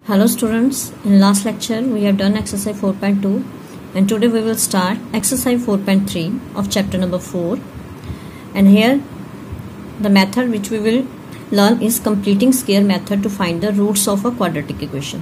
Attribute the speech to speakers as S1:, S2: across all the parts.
S1: Hello students, in last lecture we have done exercise 4.2 and today we will start exercise 4.3 of chapter number 4, and here the method which we will learn is completing square method to find the roots of a quadratic equation.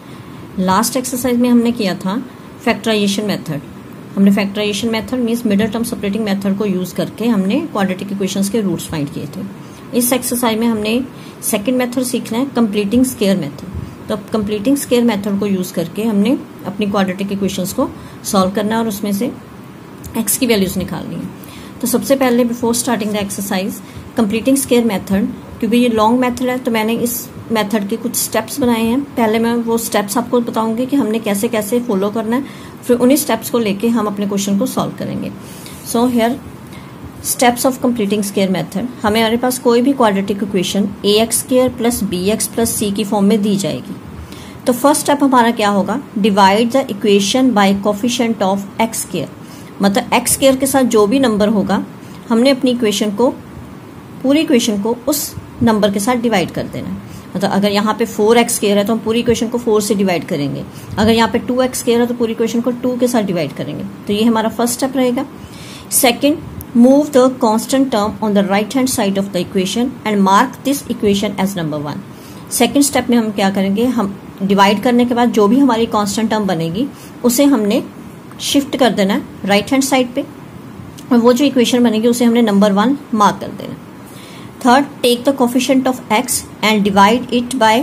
S1: Last exercise में हमने किया था factorization method. हमने factorization method means middle term separating method को use करके हमने quadratic equations के roots find किए थे. इस एक्सरसाइज में हमने सेकंड मेथड सीखना है कंप्लीटिंग स्क्वायर मेथड. तो कंप्लीटिंग स्क्वायर मेथड को यूज करके हमने अपनी क्वाड्रेटिक इक्वेशंस को सॉल्व करना है और उसमें से एक्स की वैल्यूज निकालनी है. तो सबसे पहले before starting the exercise completing square method, क्योंकि ये लॉन्ग मेथड है तो मैंने इस मेथड के कुछ स्टेप्स बनाए हैं. पहले मैं वो स्टेप्स आपको बताऊंगी कि हमने कैसे कैसे फॉलो करना है, फिर उन्हीं स्टेप्स को लेके हम अपने क्वेश्चन को सॉल्व करेंगे. So here steps of completing square method. हमारे पास कोई भी quadratic equation A X square plus B X plus C की फॉर्म में दी जाएगी. तो फर्स्ट स्टेप हमारा क्या होगा, divide the equation by coefficient of X square. मतलब एक्स स्क्वायर के साथ जो भी नंबर होगा हमने अपनी इक्वेशन को, पूरी इक्वेशन को उस नंबर के साथ डिवाइड कर देना. मतलब अगर यहाँ पे 4x स्क्वायर है तो हम पूरी इक्वेशन को 4 से डिवाइड करेंगे. अगर यहाँ पे 2x स्क्वायर है तो पूरी इक्वेशन को 2 के साथ डिवाइड करेंगे. तो ये हमारा फर्स्ट स्टेप रहेगा. Second, move the constant term on the right hand side of the equation and mark this equation as number 1. Second step में हम क्या करेंगे, हम डिवाइड करने के बाद जो भी हमारी कांस्टेंट टर्म बनेगी उसे हमने शिफ्ट कर देना है राइट हैंड साइड पे, और वो जो इक्वेशन बनेगी उसे हमने नंबर 1 मार्क कर देना. Third, take the coefficient of X and divide it by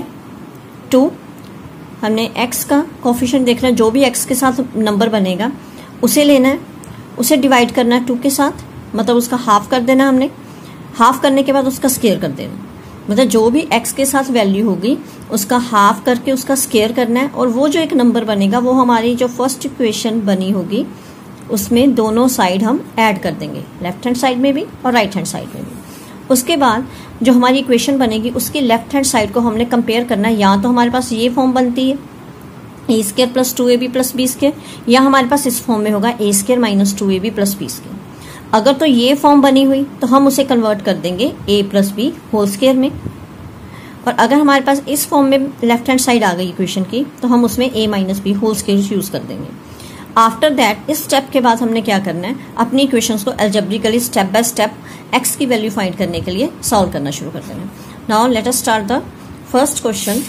S1: 2. हमने एक्स का कोफिशिएंट देखना है, जो भी एक्स के साथ नंबर बनेगा उसे लेना है, उसे डिवाइड करना है 2 के साथ. मतलब उसका हाफ कर देना, हमने हाफ करने के बाद उसका स्क्वायर कर देना. मतलब जो भी एक्स के साथ वैल्यू होगी उसका हाफ करके उसका स्क्वायर करना है, और वो जो एक नंबर बनेगा वो हमारी जो फर्स्ट इक्वेशन बनी होगी उसमें दोनों साइड हम ऐड कर देंगे, लेफ्ट हैंड साइड में भी और राइट हैंड साइड में भी. उसके बाद जो हमारी इक्वेशन बनेगी उसकी लेफ्ट हैंड साइड को हमने कंपेयर करना है. या तो हमारे पास ये फॉर्म बनती है A square plus 2ab plus B square, या हमारे पास इस फॉर्म में होगा ए square minus 2ab plus B square. अगर तो ये फॉर्म बनी हुई तो हम उसे कन्वर्ट कर देंगे a plus B whole square में, और अगर हमारे पास इस फॉर्म में लेफ्ट हैंड साइड आ गई इक्वेशन की तो हम उसमें a minus B whole square use कर देंगे. आफ्टर दैट इस स्टेप के बाद हमने क्या करना है, अपनी इक्वेशंस को algebraically step by step x की वैल्यू फाइंड करने के लिए सॉल्व करना शुरू कर देना. Now let us start the first question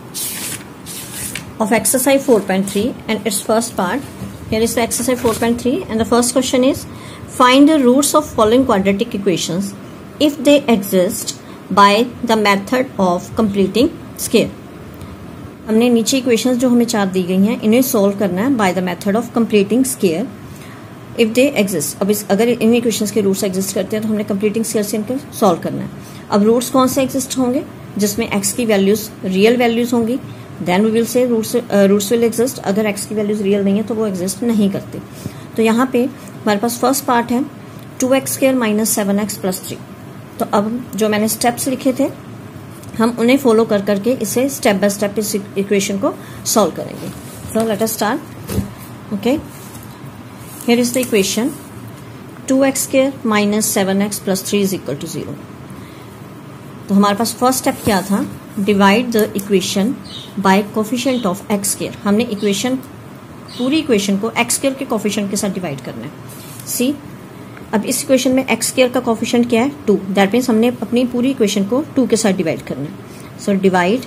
S1: of exercise 4.3 and its first part. Here is the exercise 4.3 and the first question is find the roots of following quadratic equations if they exist by the method of completing square. हमने नीचे equations जो हमें 4 दी गई हैं इन्हें solve करना है by the method of completing square if they exist. अब अगर इन इक्वेशंस के रूट्स एग्जिस्ट करते हैं तो हमने कंप्लीटिंग स्क्वायर से इनको सॉल्व करना है. अब रूट्स कौन से एग्जिस्ट होंगे, जिसमें एक्स की वैल्यूज रियल वैल्यूज होंगी, then we will say roots will exist. अगर एक्स की वैल्यूज रियल नहीं है तो वो एग्जिस्ट नहीं करती. तो यहाँ पे हमारे पास फर्स्ट पार्ट है 2x square minus 7x plus 3. तो अब जो मैंने स्टेप्स लिखे थे हम उन्हें फॉलो कर करके इसे स्टेप बाय स्टेप इस इक्वेशन को सॉल्व करेंगे. So let us start. Okay, here is the equation 2x square minus 7x plus 3 is equal to 0. तो हमारे पास फर्स्ट स्टेप क्या था, divide the equation by coefficient of X square. हमने equation, पूरी इक्वेशन को एक्स स्क्वायर के coefficient के साथ डिवाइड करना है. सी, अब इस इक्वेशन में एक्स स्क्वायर का कोफिशिएंट क्या है 2. दैट मीन्स हमने अपनी पूरी इक्वेशन को 2 के साथ डिवाइड करना है. So divide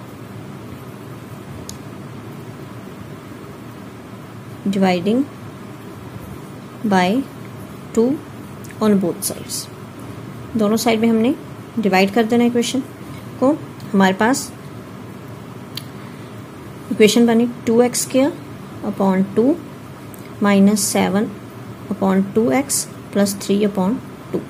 S1: dividing by 2 on both sides. दोनों साइड में हमने डिवाइड कर देना इक्वेशन को. हमारे पास इक्वेशन बनी 2x square upon 2 minus 7 upon 2x plus 3 upon 2.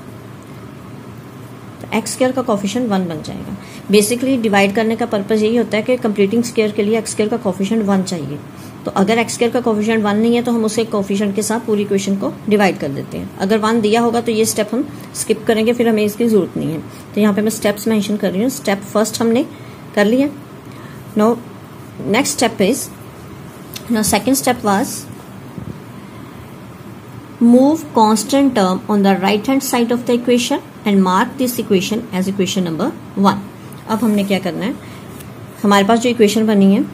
S1: तो एक्स स्क्वायर का कोफिशिएंट 1 बन जाएगा. बेसिकली डिवाइड करने का पर्पज यही होता है कि कंप्लीटिंग स्क्वायर के लिए एक्स स्क्वायर का कोफिशिएंट 1 चाहिए. तो अगर एक्स स्क्वायर का कोफिशिएंट 1 नहीं है तो हम उसे कोफिशिएंट के साथ पूरी इक्वेशन को डिवाइड कर देते हैं. अगर 1 दिया होगा तो ये स्टेप हम स्किप करेंगे, फिर हमें इसकी जरूरत नहीं है. तो यहाँ पे मैं स्टेप्स मेंशन कर रही हूँ. स्टेप फर्स्ट हमने कर लिया. Now next step is, now second step was move constant term on the right hand side of the equation and mark this equation as equation number 1. अब हमने क्या करना है, हमारे पास जो इक्वेशन बनी है,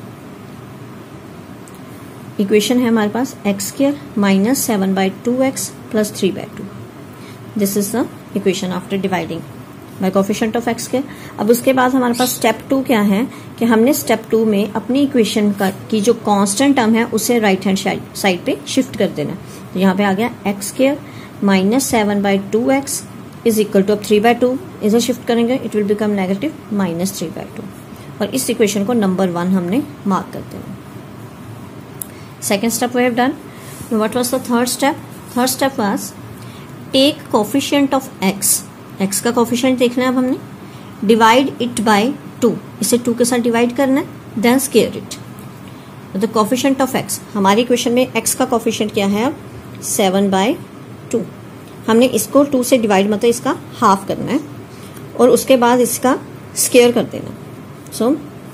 S1: इक्वेशन है हमारे पास X square minus 7/2x plus 3/2। This is the equation after dividing by coefficient of X square. अब उसके बाद हमारे पास स्टेप 2 क्या है कि हमने स्टेप 2 में अपनी इक्वेशन की जो कांस्टेंट टर्म है उसे राइट हैंड साइड पे शिफ्ट कर देना। तो यहाँ पे आ गया X square minus 7/2x is equal to, अब 3/2 इसे शिफ्ट करेंगे, it will become negative minus 3/2, और इस इक्वेशन को नंबर 1 हमने मार्क कर देना। Second step we have done. What was the third step? Third step was take coefficient of X, X का कोफिशिएंट देखना है अब हमने, डिवाइड इट बाय 2, इसे 2 के साथ डिवाइड करना है, then square it. The coefficient of X, हमारी इक्वेशन में एक्स का कोफिशिएंट क्या है अब 7/2, हमने इसको 2 से डिवाइड मतलब इसका हाफ करना है और उसके बाद इसका स्क्वायर कर देना। So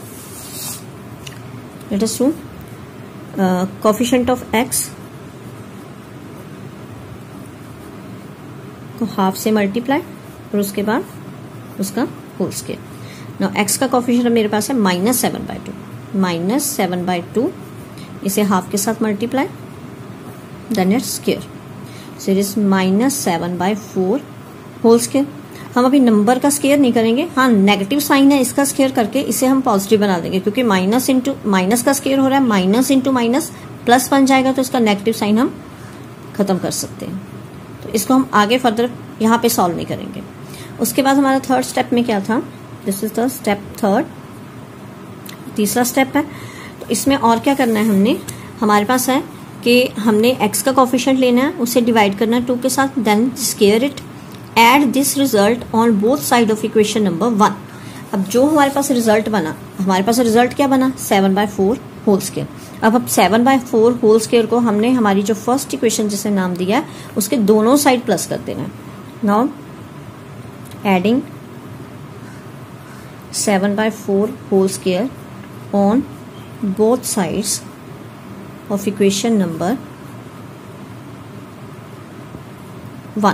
S1: let us do coefficient of X को हाफ से मल्टीप्लाई और उसके बाद उसका होल स्क्वायर। नाउ एक्स का कोफिशिएंट मेरे पास है माइनस 7/2, माइनस 7/2 इसे हाफ के साथ multiply then it's square, so it is minus 7/4 whole square. हम अभी नंबर का स्क्वायर नहीं करेंगे, हाँ नेगेटिव साइन है इसका स्क्वायर करके इसे हम पॉजिटिव बना देंगे, क्योंकि माइनस इंटू माइनस का स्क्वायर हो रहा है, माइनस इंटू माइनस प्लस बन जाएगा, तो इसका नेगेटिव साइन हम खत्म कर सकते हैं। तो इसको हम आगे फर्दर यहाँ पे सॉल्व नहीं करेंगे। उसके बाद हमारा थर्ड स्टेप में क्या था, this is the step third, तीसरा स्टेप है। तो इसमें और क्या करना है हमने, हमारे पास है कि हमने x का कोफिशिएंट लेना है, उसे डिवाइड करना है 2 के साथ, then square it, add this result on both side of equation number 1। अब जो हमारे पास रिजल्ट बना, हमारे पास रिजल्ट क्या बना 7/4 होल स्क्वायर। अब 7/4 होल स्क्वायर को हमने हमारी जो फर्स्ट इक्वेशन जिसे नाम दिया है उसके दोनों साइड प्लस कर देना है। Now adding 7/4 whole square on both sides of equation number 1,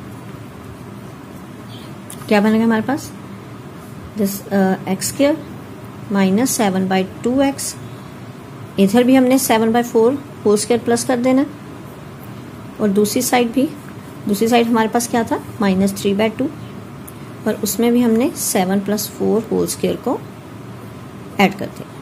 S1: क्या बनेगा हमारे पास, this X square minus 7/2x, इधर भी हमने 7/4 होल स्क्वायर प्लस कर देना, और दूसरी साइड हमारे पास क्या था माइनस 3/2, और उसमें भी हमने 7 + 4 होल स्क्वायर को ऐड कर दिया।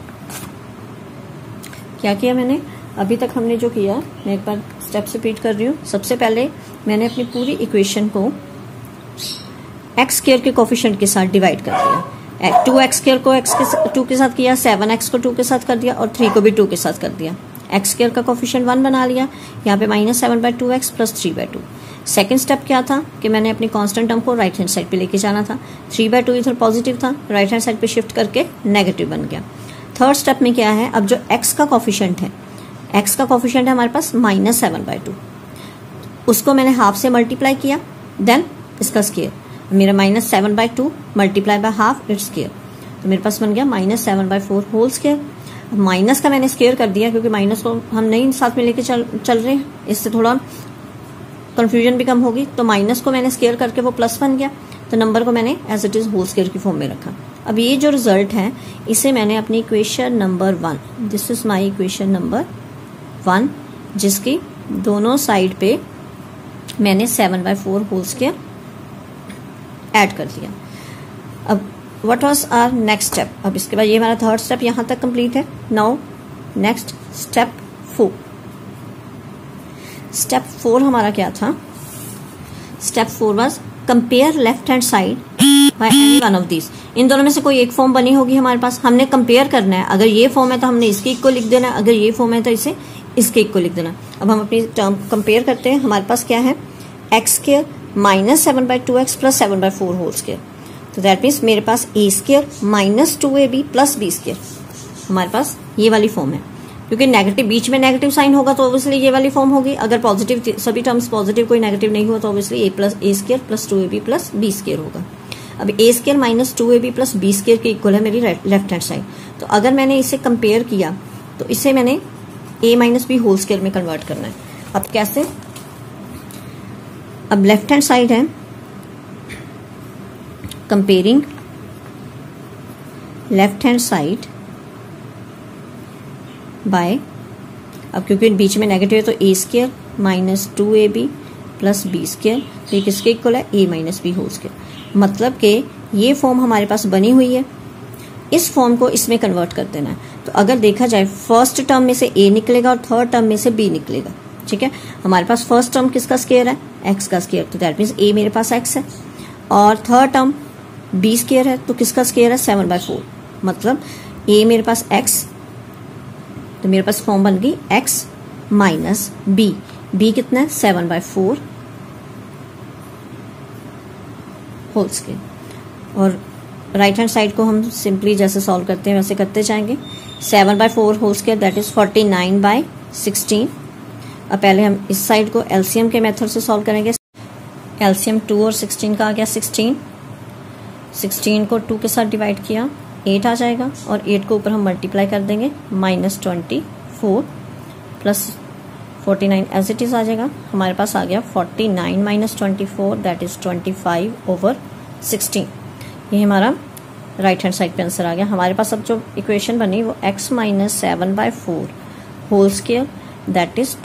S1: क्या किया मैंने, अभी तक हमने जो किया, मैं एक बार स्टेप्स रिपीट कर रही हूँ। सबसे पहले मैंने अपनी पूरी इक्वेशन को एक्स स्क्वायर के कोफिशिएंट के साथ डिवाइड कर दिया। 2x स्क्वायर को x के 2 के साथ किया, 7x को 2 के साथ कर दिया, और 3 को भी 2 के साथ कर दिया। एक्स स्क्वायर का कोफिशिएंट 1 बना लिया, यहाँ पे minus 7/2x plus 3/2। Second step क्या था कि मैंने अपनी कांस्टेंट टर्म को राइट हैंड साइड पे लेके जाना था। 3/2 इधर पॉजिटिव था, राइट हैंड साइड पे शिफ्ट करके नेगेटिव बन गया। थर्ड स्टेप में क्या है, अब जो x का कोफिशिएंट है, x का कोफिशिएंट है हमारे पास माइनस 7/2, उसको मैंने हाफ से मल्टीप्लाई किया, देन इसका स्क्वायर, मेरा minus 7/2 multiply by half it's square, तो मेरे पास बन गया माइनस 7/4 होल स्क्वायर। माइनस का मैंने स्क्वायर कर दिया क्योंकि माइनस को हम नहीं साथ में लेके चल रहे हैं, इससे थोड़ा कंफ्यूजन भी कम होगी। तो माइनस को मैंने स्क्वायर करके वो प्लस बन गया, तो नंबर को मैंने as it is whole square की फॉर्म में रखा। अब ये जो रिजल्ट है इसे मैंने अपनी equation number 1, this is my equation number 1, जिसकी दोनों साइड पे मैंने 7/4 होल स्क्वायर ऐड कर दिया। अब what was our next step, अब इसके बाद ये हमारा थर्ड स्टेप यहाँ तक कंप्लीट है। Now next step 4। स्टेप 4 हमारा क्या था, step 4 was compare left hand side by any one of these. इन दोनों में से कोई एक फॉर्म बनी होगी हमारे पास, हमने कंपेयर करना है। अगर ये फॉर्म है तो हमने इसके इक्वल लिख देना है, अगर ये फॉर्म है तो इसे इसके इक्वल लिख देना। अब हम अपनी टर्म कंपेयर करते हैं। हमारे पास क्या है, X square minus 7/2x plus 7/4 whole square, तो दैट मीन्स मेरे पास A square minus 2ab plus B square, हमारे पास ये वाली फॉर्म है। क्योंकि नेगेटिव, बीच में नेगेटिव साइन होगा तो ऑब्वियसली ये वाली फॉर्म होगी। अगर पॉजिटिव, सभी टर्म्स पॉजिटिव, कोई नेगेटिव नहीं हुआ तो obviously A square plus 2ab plus B square होगा। अब A square minus 2ab plus B square के इक्वल है मेरी लेफ्ट हैंड साइड। तो अगर मैंने इसे कंपेयर किया तो इसे मैंने a minus B whole square में कन्वर्ट करना है। अब कैसे, अब लेफ्ट हैंड साइड है comparing left hand side by, अब क्योंकि बीच में नेगेटिव है तो A square minus 2ab plus B square, तो ये किसके इक्वल है, a minus B whole square. मतलब कि ये फॉर्म हमारे पास बनी हुई है, इस फॉर्म को इसमें कन्वर्ट कर देना है। तो अगर देखा जाए फर्स्ट टर्म में से a निकलेगा और थर्ड टर्म में से b निकलेगा, ठीक है। हमारे पास फर्स्ट टर्म किसका स्क्वायर है, x का स्क्वायर, तो दैट मीन्स a मेरे पास x है, और थर्ड टर्म b स्क्वायर है, तो किसका स्क्वायर है, 7/4। मतलब a मेरे पास x, तो मेरे पास फॉर्म बन गई x माइनस b कितना है, 7/4 होल स्क्वायर। और राइट हैंड साइड को हम सिंपली जैसे सॉल्व करते हैं वैसे करते जाएंगे। 7/4 होल स्क्वायर दैट इज 49/16। अब पहले हम इस साइड को एलसीएम के मेथड से सॉल्व करेंगे। एलसीएम 2 और 16 का आ गया 16, 16 को 2 के साथ डिवाइड किया 8 आ जाएगा, और 8 को ऊपर हम मल्टीप्लाई कर देंगे -24 प्लस 49 एज इट इज आ जाएगा। हमारे पास आ गया 49 माइनस 24 दैट इज 25/16। ये हमारा राइट हैंड साइड पे आंसर आ गया। हमारे पास अब जो इक्वेशन बनी वो x minus 7/4 whole square that is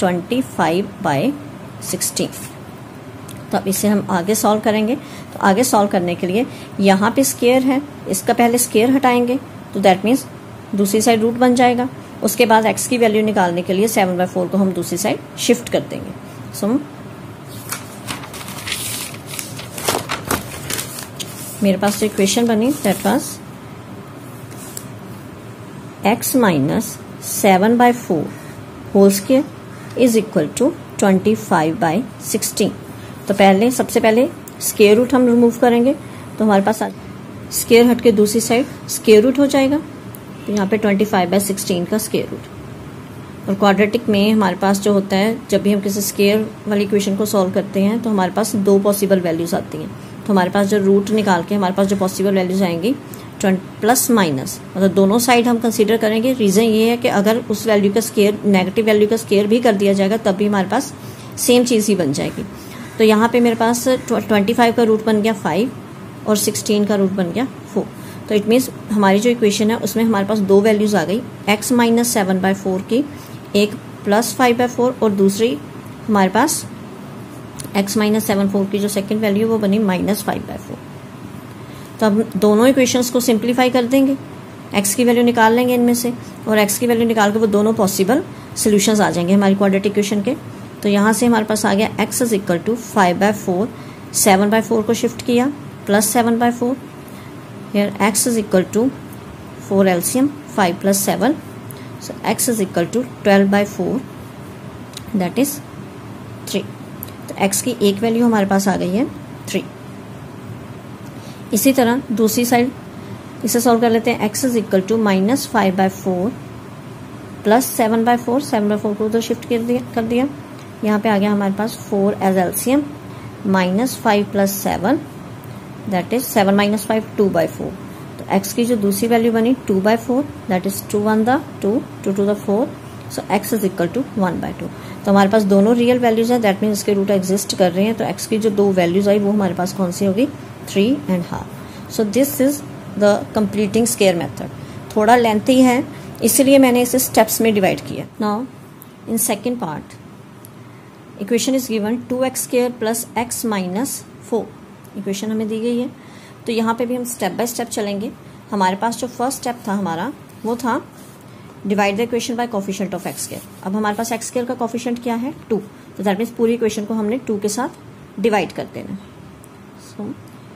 S1: 25/16। तो अब इसे हम आगे सॉल्व करेंगे। तो आगे सॉल्व करने के लिए यहाँ पे स्क्वायर है, इसका पहले स्क्वायर हटाएंगे तो दैट मीन्स दूसरी साइड रूट बन जाएगा। उसके बाद x की वैल्यू निकालने के लिए 7/4 को हम दूसरी साइड शिफ्ट कर देंगे। सो मेरे पास जो इक्वेशन बनी that was x minus 7/4 whole square is equal to 25/16। तो पहले सबसे पहले स्क्वायर रूट हम रिमूव करेंगे, तो हमारे पास स्क्वायर हट के दूसरी साइड स्क्वायर रूट हो जाएगा। तो यहाँ पे 25/16 का स्क्वायर रूट। और क्वाड्रेटिक में हमारे पास जो होता है, जब भी हम किसी स्क्वायर वाली इक्वेशन को सॉल्व करते हैं तो हमारे पास दो पॉसिबल वैल्यूज आती हैं। तो हमारे पास जो रूट निकाल के हमारे पास जो पॉसिबल वैल्यूज आएंगी प्लस माइनस, मतलब दोनों साइड हम कंसीडर करेंगे। रीजन ये है कि अगर उस वैल्यू का स्क्वायर नेगेटिव वैल्यू का स्क्वायर भी कर दिया जाएगा तब भी हमारे पास सेम चीज़ ही बन जाएगी। तो यहाँ पे मेरे पास 25 का रूट बन गया 5 और 16 का रूट बन गया 4। तो इट मीन्स हमारी जो इक्वेशन है उसमें हमारे पास दो वैल्यूज आ गई, x माइनस 7/4 की, एक प्लस 5/4 और दूसरी हमारे पास x माइनस 7/4 की जो सेकेंड वैल्यू वो बनी -5/4। तो अब दोनों इक्वेशंस को सिंप्लीफाई कर देंगे, x की वैल्यू निकाल लेंगे इनमें से, और x की वैल्यू निकाल के वो दोनों पॉसिबल सोल्यूशंस आ जाएंगे हमारी क्वाड्रेटिक इक्वेशन के। तो यहाँ से हमारे पास आ गया x इज इक्वल टू 5/4, 7/4 को शिफ्ट किया plus 7/4, here x is equal to 4 LCM 5 plus 7, so x is equal to 12/4 that is 3। तो x की एक वैल्यू हमारे पास आ गई है 3। इसी तरह दूसरी साइड इसे सॉल्व कर लेते हैं। x is equal to -5/4 plus 7/4, 7/4 को उधर शिफ्ट कर दिया। यहाँ पे आ गया हमारे पास 4 as LCM -5 plus 7 that is 7 minus 5 2/4। तो x की जो दूसरी वैल्यू बनी 2/4 दैट इज 2 1 द 2 2 2 द 4, so x is equal to 1/2। तो हमारे पास दोनों रियल वैल्यूज हैं, दैट मीन्स इसके रूट एग्जिस्ट कर रहे हैं। तो x की जो दो वैल्यूज आई वो हमारे पास कौन सी होगी, 3.5। So this is the completing square method. थोड़ा लेंथी है इसलिए मैंने इसे स्टेप्स में डिवाइड किया। Now in second part equation is given 2x² plus x minus 4 equation हमें दी गई है। तो यहाँ पे भी हम स्टेप बाय स्टेप चलेंगे। हमारे पास जो फर्स्ट स्टेप था हमारा वो था divide the equation by coefficient of x²। अब हमारे पास x² का कोफिशिएंट क्या है 2, तो दैट मीन्स पूरी इक्वेशन को हमने 2 के साथ डिवाइड कर देना। So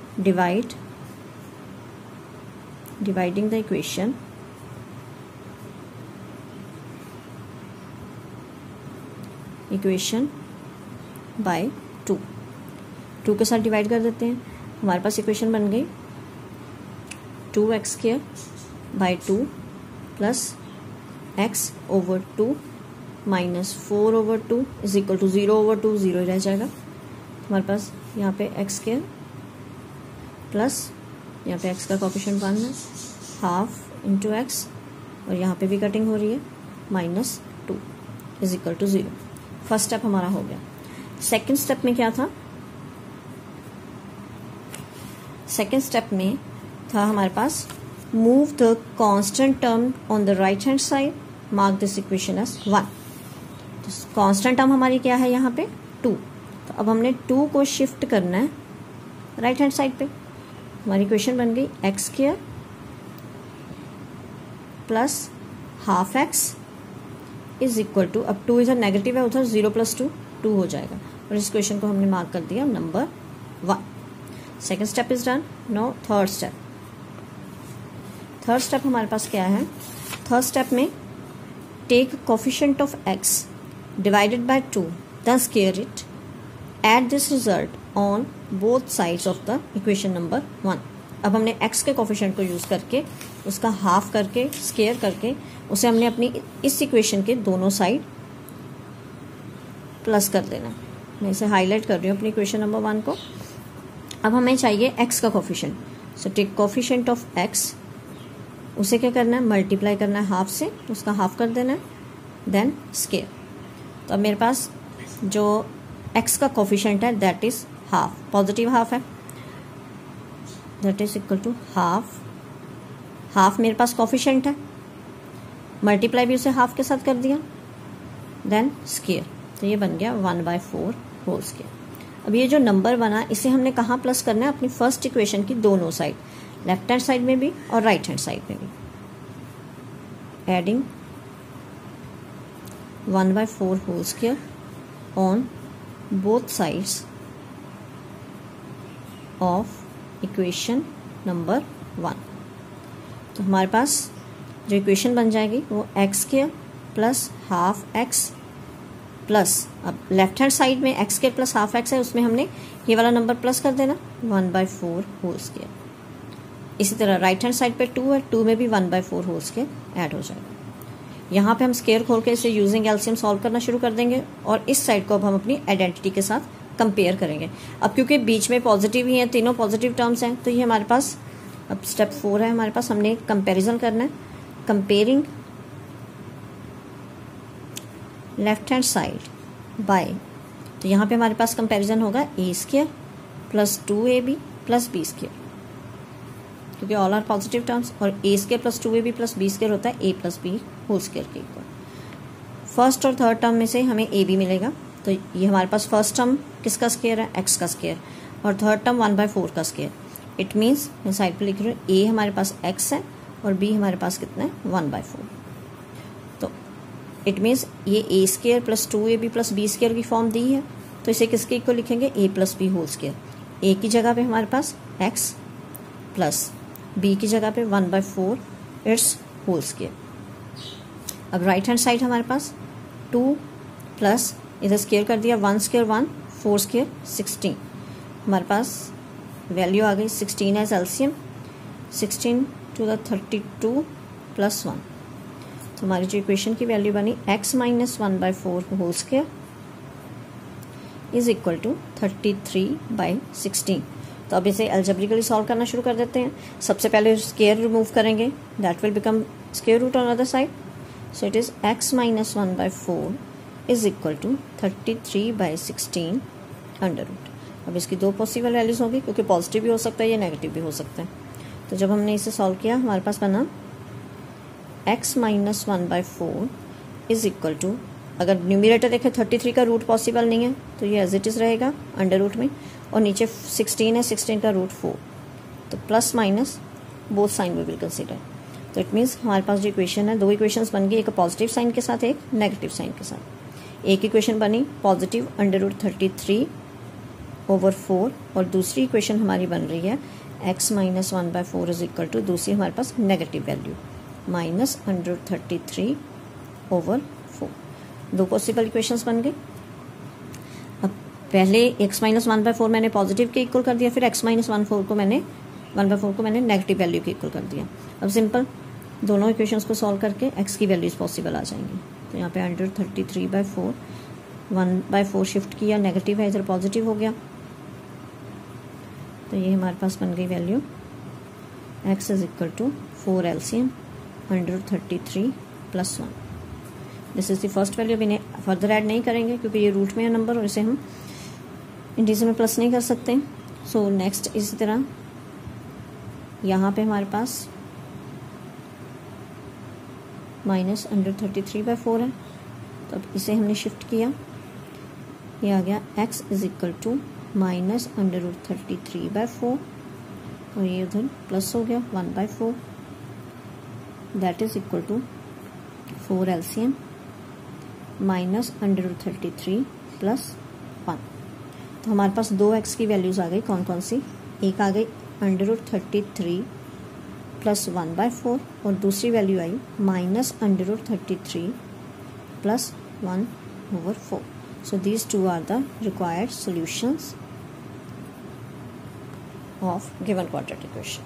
S1: dividing the equation by 2 के साथ डिवाइड कर देते हैं। हमारे पास इक्वेशन बन गई 2x² by 2 plus x over 2 minus 4 over 2 is equal to 0/2, 0 रह जाएगा। हमारे पास यहाँ पे x² प्लस यहाँ पे x का कोफिशिएंट 1 है, हाफ इंटू x, और यहाँ पे भी कटिंग हो रही है -2 is equal to 0। First step हमारा हो गया। सेकेंड स्टेप में क्या था, सेकेंड स्टेप में था हमारे पास move the constant term on the right hand side, mark this equation as 1। Constant term हमारी क्या है यहाँ पे 2, तो अब हमने 2 को शिफ्ट करना है राइट हैंड साइड पे। हमारी इक्वेशन बन गई x square plus half x is equal to, अब 2 इधर नेगेटिव है, उधर 0 + 2 2 हो जाएगा, और इस क्वेश्चन को हमने मार्क कर दिया number 1। Second step is done. No third step. Third step हमारे पास क्या है? थर्ड स्टेप में take coefficient of x divided by 2, then square it, add this result on both sides of the equation number 1। अब हमने x के coefficient को use करके उसका हाफ करके स्क्वायर करके उसे हमने अपनी इस इक्वेशन के दोनों साइड प्लस कर देना। मैं इसे हाईलाइट कर रही हूँ अपनी इक्वेशन नंबर 1 को। अब हमें चाहिए x का coefficient, so take coefficient of x, उसे क्या करना है? मल्टीप्लाई करना है हाफ से, उसका हाफ कर देना है, देन स्क्वायर। तो अब मेरे पास जो x का कोफिशिएंट है that is half, positive half है, that is equal to half. Half मेरे पास कोफिशिएंट है, मल्टीप्लाई भी उसे हाफ के साथ कर दिया, देन स्क्वायर। तो ये बन गया 1/4 होल स्क्वायर। अब ये जो नंबर बना इसे हमने कहाँ प्लस करना है? अपनी फर्स्ट इक्वेशन की दोनों साइड, लेफ्ट हैंड साइड में भी और राइट हैंड साइड में भी। Adding 1/4 whole square on both sides of equation number 1। तो हमारे पास जो इक्वेशन बन जाएगी वो x square plus half x plus, अब लेफ्ट हैंड साइड में x square plus half x है, उसमें हमने ये वाला नंबर प्लस कर देना 1/4 होल स्क्वायर। इसी तरह राइट हैंड साइड पे 2 है, 2 में भी 1/4 होल स्क्वायर ऐड हो जाएगा। यहाँ पे हम स्क्वायर खोल के इसे यूजिंग एलसीएम सॉल्व करना शुरू कर देंगे, और इस साइड को अब हम अपनी आइडेंटिटी के साथ कंपेयर करेंगे। अब क्योंकि बीच में पॉजिटिव ही है, तीनों पॉजिटिव टर्म्स हैं, तो ये हमारे पास अब स्टेप 4 है हमारे पास। हमने कंपैरिजन करना है, comparing left hand side by, तो यहाँ पे हमारे पास कंपैरिजन होगा ए square plus 2ab plus B square, क्योंकि ऑल आर पॉजिटिव टर्म्स, और a square plus 2ab plus B square होता है a plus B whole square के इक्वल। फर्स्ट और थर्ड टर्म में से हमें ab मिलेगा, तो ये हमारे पास फर्स्ट टर्म किसका स्क्वायर है? x का स्क्वायर, और थर्ड टर्म 1/4 का स्क्वायर। इट मीन्स मैं साइड पे लिख रही हूँ a हमारे पास x है और b हमारे पास कितना है? 1/4। तो इट मीन्स ये a square plus 2ab plus B square की फॉर्म दी है, तो इसे किसके इक्वल लिखेंगे? a plus B whole square. a की जगह पे हमारे पास x प्लस b की जगह पे 1/4 इट्स होल स्क्वायर। अब राइट हैंड साइड हमारे पास 2 प्लस इधर स्क्वायर कर दिया 1 स्क्वायर 1 4 स्क्वायर 16, हमारे पास वैल्यू आ गई 16 as LCM, 16 to the 32 plus 1। तो हमारी जो इक्वेशन की वैल्यू बनी x minus 1/4 whole square is equal to 33/16। तो अब इसे अलजेब्रिकली सॉल्व करना शुरू कर देते हैं। सबसे पहले स्क्वायर रिमूव करेंगे, that will become square root on other side, so it is x minus 1/4 is equal to 33/16 under root. अब इसकी दो पॉसिबल वैल्यूज होगी, क्योंकि पॉजिटिव भी हो सकता है या नेगेटिव भी हो सकता है। तो जब हमने इसे सॉल्व किया हमारे पास बना x minus 1/4 is equal to, अगर न्यूमिरेटर देखें 33 का रूट पॉसिबल नहीं है तो ये एज इट इज रहेगा अंडर रूट में, और नीचे 16 है, 16 का रूट 4, तो plus minus both sign we will consider. तो इट मीन्स हमारे पास जो इक्वेशन है, दो इक्वेशंस बन गई, एक पॉजिटिव साइन के साथ एक नेगेटिव साइन के साथ। एक इक्वेशन बनी पॉजिटिव अंडर रूट 33/4, और दूसरी इक्वेशन हमारी बन रही है x minus 1/4 is equal to, दूसरी हमारे पास negative value minus under root 33/4। दो पॉसिबल इक्वेशंस बन गई। अब पहले x माइनस 1/4 मैंने पॉजिटिव के इक्वल कर दिया, फिर x माइनस 1/4 को मैंने नेगेटिव वैल्यू के इक्वल कर दिया। अब सिंपल दोनों इक्वेशंस को सॉल्व करके x की वैल्यूज पॉसिबल आ जाएंगी। तो यहाँ पे अंडर 33/4 1/4 शिफ्ट किया, नेगेटिव है इधर पॉजिटिव हो गया, तो ये हमारे पास बन गई value x is equal to 4 LCM under 33 plus 1। This is the first value. अब इन्हें फर्दर ऐड नहीं करेंगे क्योंकि ये रूट में है नंबर, और इसे हम इंटीजर में प्लस नहीं कर सकते। सो नेक्स्ट इसी तरह यहाँ पे हमारे पास माइनस अंडर 33/4 है, तो अब इसे हमने शिफ्ट किया, ये आ गया x is equal to minus under root 33/4 और ये उधर प्लस हो गया 1/4, that is equal to 4 LCM minus under root 33 plus 1। तो हमारे पास दो x की वैल्यूज आ गई, कौन कौन सी, एक आ गई अंडर रूट 33 प्लस 1/4 और दूसरी वैल्यू आई minus under root 33 plus 1/4। So these two are the required solutions of given quadratic equation.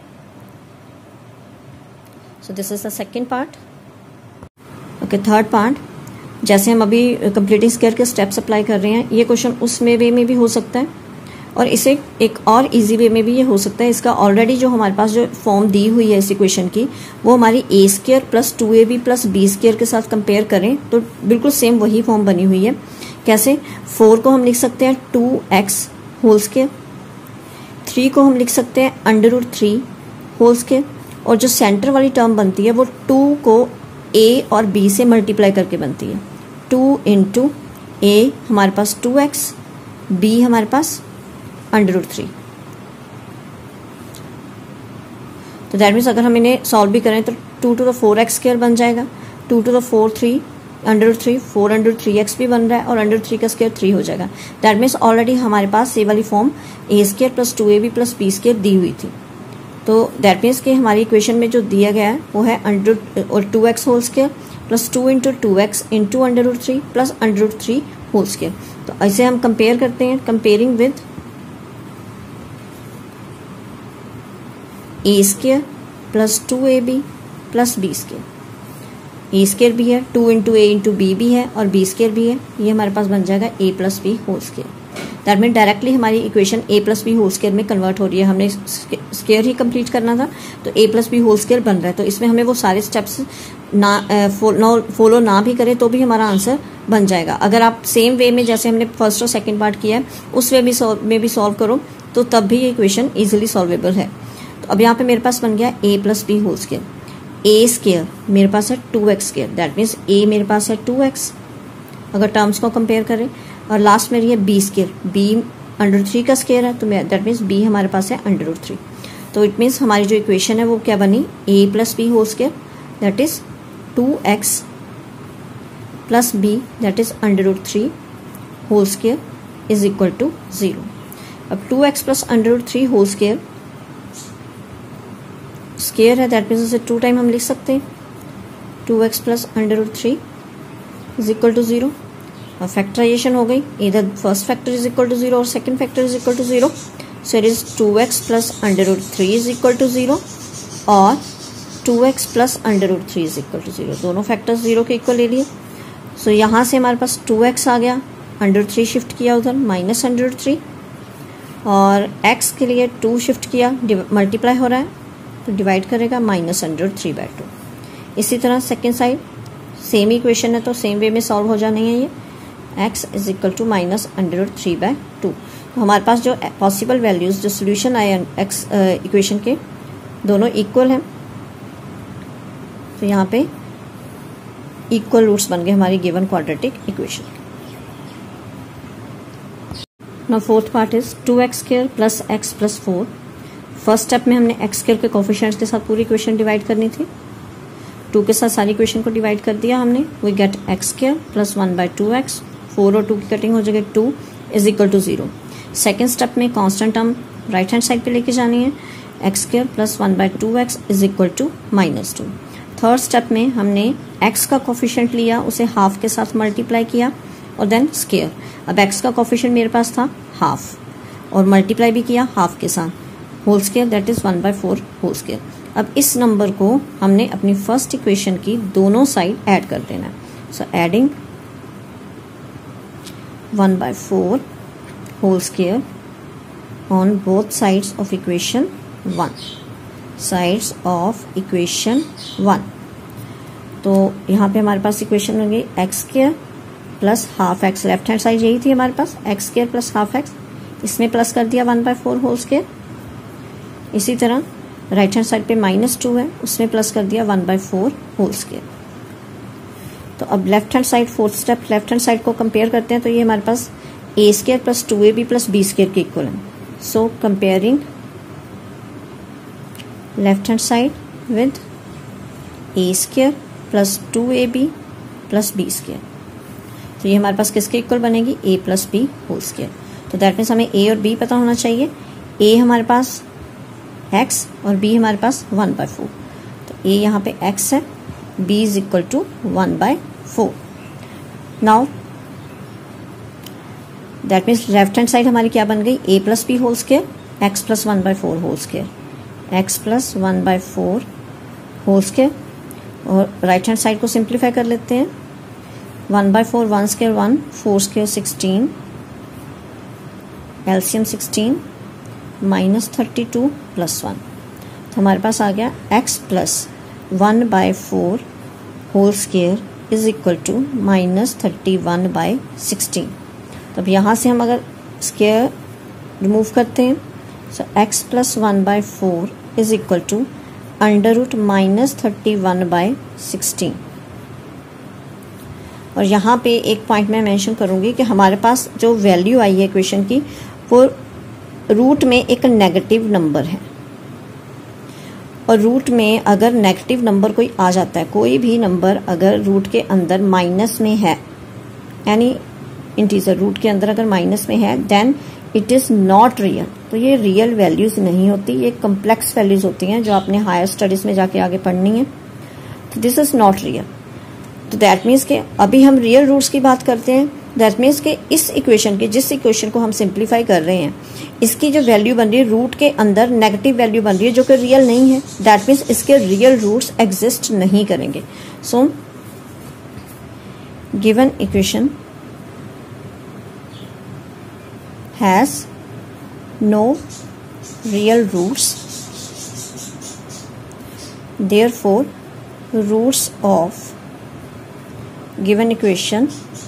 S1: So this is the second part. Okay, third part, जैसे हम अभी कंप्लीटिंग स्क्वायर के स्टेप्स अप्लाई कर रहे हैं, ये क्वेश्चन उस वे में भी हो सकता है और इसे एक और इजी वे में भी ये हो सकता है। इसका ऑलरेडी जो हमारे पास जो फॉर्म दी हुई है इस इक्वेशन की, वो हमारी a square plus 2ab plus B square के साथ कंपेयर करें तो बिल्कुल सेम वही फॉर्म बनी हुई है। कैसे, 4 को हम लिख सकते हैं 2x होल स्क्वायर, 3 को हम लिख सकते हैं अंडर रूट 3 होल स्क्वायर, और जो सेंटर वाली टर्म बनती है वो 2 को a और b से मल्टीप्लाई करके बनती है। 2 इंटू a हमारे पास 2x, b हमारे पास अंडर रूट 3। तो दैट मीन्स अगर हम इन्हें सॉल्व भी करें तो 2 टू द 4x स्क्वायर बन जाएगा, 2 to the 4 3 under root 3, 4 under 3x भी बन रहा है और अंडर 3 का स्क्वायर 3 हो जाएगा। दैट मीन्स ऑलरेडी हमारे पास ये वाली form a square plus 2ab plus b square दी हुई थी। तो दैट मीन्स कि हमारी इक्वेशन में जो दिया गया है वो है अंडर और 2x whole square plus 2 into 2x into under root 3 plus under root 3 whole square. तो ऐसे हम कंपेयर करते हैं, comparing with a square plus 2ab plus b square. A square भी है, 2 इंटू ए इंटू बी भी है और बी स्क्वायर भी है, ये हमारे पास बन जाएगा a plus B whole square. That mean directly हमारी equation a plus B whole square में कन्वर्ट हो रही है। हमने स्क्वायर ही कंप्लीट करना था तो a plus B whole square बन रहा है। तो इसमें हमें वो सारे स्टेप्स फॉलो ना भी करें तो भी हमारा आंसर बन जाएगा। अगर आप सेम वे में जैसे हमने फर्स्ट और सेकेंड पार्ट किया है उस वे में भी सॉल्व करो तो तब भी ये इक्वेशन ईजिली सॉल्वेबल है। तो अब यहाँ पे मेरे पास बन गया a plus B whole square, a square मेरे पास है 2x square, that means a मेरे पास है 2x अगर टर्म्स को कंपेयर करें, और लास्ट में रही है b स्क्वायर, b अंडर 3 का स्क्वायर है तो दैट मीन्स b हमारे पास है अंडर रूट 3। तो इट मीन्स हमारी जो इक्वेशन है वो क्या बनी, a plus B whole square that is 2x plus b that is under root 3 whole square is equal to 0। अब 2x plus under root 3 whole square square है, that means उसे 2 time हम लिख सकते हैं, 2x plus under root 3 is equal to 0। और factorisation हो गई, इधर first factor is equal to 0 और second factor is equal to 0, so it is 2x plus under root 3 is equal to 0 और 2x plus under root 3 is equal to 0। दोनों factors 0 के equal ले लिए। सो यहाँ से हमारे पास 2x आ गया, अंडर 3 शिफ्ट किया उधर माइनस अंडर रूट 3, और x के लिए 2 शिफ्ट किया, मल्टीप्लाई हो रहा है तो डिवाइड करेगा माइनस अंडर 3/2। इसी तरह सेकेंड साइड सेम इक्वेशन है तो सेम वे में सॉल्व हो जानी है ये, x is equal to minus under root 3/2। तो हमारे पास जो पॉसिबल वैल्यूज जो सोल्यूशन आए x इक्वेशन के दोनों इक्वल हैं, तो यहाँ पे इक्वल रूट्स बन गए हमारी given quadratic equation. Now fourth part is 2x square plus x plus 4। First step में हमने x स्क्वायर के कोफिशिएंट्स के साथ पूरी इक्वेशन डिवाइड करनी थी, 2 के साथ सारी इक्वेशन को डिवाइड कर दिया हमने, we get x square plus 1/2x, 4 और 2 की कटिंग हो जाएगी 2 is equal to 0। Second step में constant term right hand side पे लेके जानी है, x square plus 1/2x is equal to -2। Third step में हमने x का कोफिशिएंट लिया, उसे हाफ के साथ मल्टीप्लाई किया और देन स्क्वायर। अब x का कोफिशिएंट मेरे पास था हाफ और मल्टीप्लाई भी किया हाफ के साथ, whole square that is 1/4 whole square. अब इस नंबर को हमने अपनी फर्स्ट इक्वेशन की दोनों साइड ऐड कर देना है। So adding 1/4 whole square on both sides of equation 1, sides of equation 1। तो यहाँ पे हमारे पास इक्वेशन हो गई x square plus half x, left hand side यही थी हमारे पास, x square plus half x, इसमें प्लस कर दिया 1/4 होल स्क्वायर। इसी तरह राइट हैंड साइड पे -2 है, उसमें प्लस कर दिया 1/4 होल स्क्वायर। तो अब left hand side, fourth step left hand side को कंपेयर करते हैं, तो ये हमारे पास a square plus 2ab plus b square के इक्वल है. So comparing left hand side with a square plus 2ab plus b square, तो ये हमारे पास किसके इक्वल बनेगी, a plus B whole square. तो दैट मीन्स हमें a और b पता होना चाहिए. a हमारे पास x और b हमारे पास 1/4. तो a यहाँ पे x है, b is equal to 1/4. Now that means left hand side हमारी क्या बन गई, a plus B whole square x plus 1/4 whole square, x plus 1/4 whole square. और राइट हैंड साइड को सिंप्लीफाई कर लेते हैं. 1/4 1 square 1, 4 square 16, LCM 16 minus 32 plus 1. तो हमारे पास आ गया x plus 1/4 whole square is equal to minus 31/16. तो अब यहाँ से हम अगर स्केयर रिमूव करते हैं, so x plus 1/4 is equal to under root minus 31/16. और यहाँ पे एक पॉइंट मैं मेंशन करूँगी कि हमारे पास जो वैल्यू आई है इक्वेशन की, वो रूट में एक नेगेटिव नंबर है. और रूट में अगर नेगेटिव नंबर कोई आ जाता है, कोई भी नंबर अगर रूट के अंदर माइनस में है, यानी इंटीजर रूट के अंदर अगर माइनस में है, then it is not real. तो ये रियल वैल्यूज नहीं होती, ये कम्प्लेक्स वैल्यूज होती हैं जो आपने हायर स्टडीज में जाके आगे पढ़नी है. तो दिस इज नॉट रियल. तो दैट मीन्स के अभी हम रियल रूट्स की बात करते हैं. दैट मीन्स के इस इक्वेशन के, जिस इक्वेशन को हम सिंप्लीफाई कर रहे हैं, इसकी जो वैल्यू बन रही है रूट के अंदर नेगेटिव वैल्यू बन रही है जो कि रियल नहीं है. दैट मीन्स इसके रियल रूट्स एग्जिस्ट नहीं करेंगे. So given equation has no real roots, therefore roots of given equation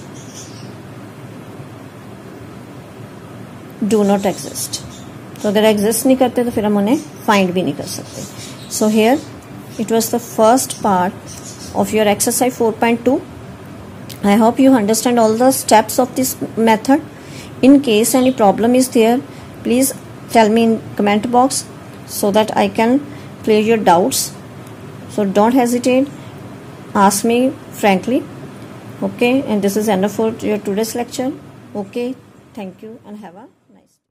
S1: do not exist. तो अगर एग्जिस्ट नहीं करते तो फिर हम उन्हें फाइंड भी नहीं कर सकते. So here it was the first part of your exercise 4.2. I hope you understand all the steps of this method. In case any problem is there, please tell me in comment box so that I can clear your doubts. So don't hesitate, ask me frankly. Okay, and this is enough for your today's lecture. Okay, thank you and have a